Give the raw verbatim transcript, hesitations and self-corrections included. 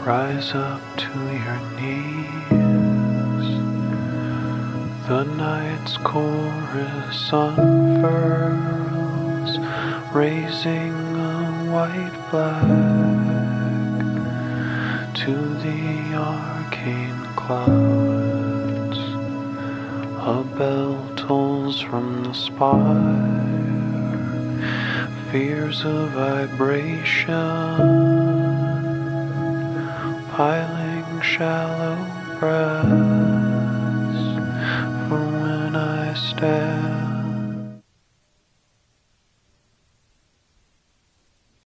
Rise up to your knees. The night's chorus unfurls, raising a white flag to the arcane clouds. A bell tolls from the spire, fears a vibration, piling shallow breaths for when I stare